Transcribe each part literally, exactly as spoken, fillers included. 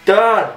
Dad!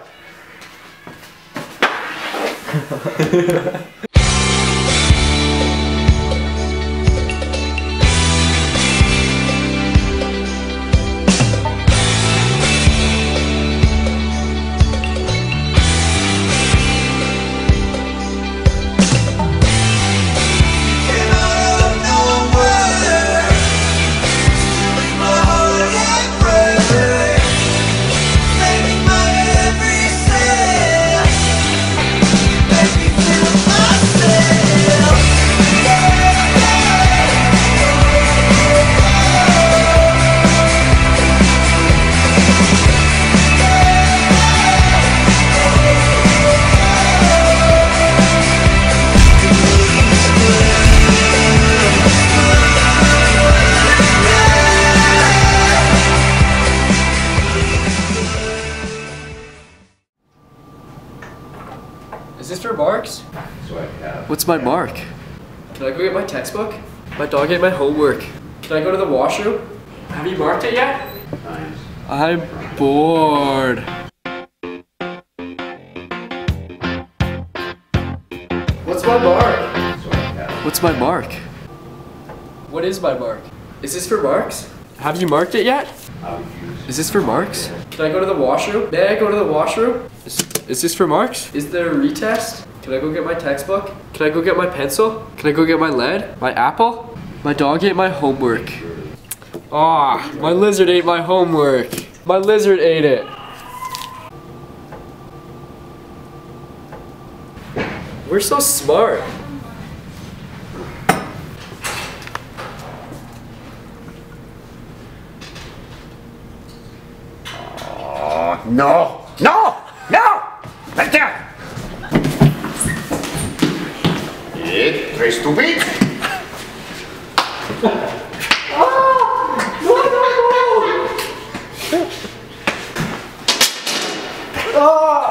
Is this for marks? What's my mark? Can I go get my textbook? My dog ate my homework. Can I go to the washroom? Have you marked it yet? Nice. I'm bored. What's my mark? What's my mark? What is my mark? Is this for marks? Have you marked it yet? Is this for marks? Can I go to the washroom? May I go to the washroom? Is, is this for marks? Is there a retest? Can I go get my textbook? Can I go get my pencil? Can I go get my lead? My apple? My dog ate my homework. Ah, oh, my lizard ate my homework. My lizard ate it. We're so smart. No! No! No! Right there! Eh, très stupid! Oh! No, no, no! Oh!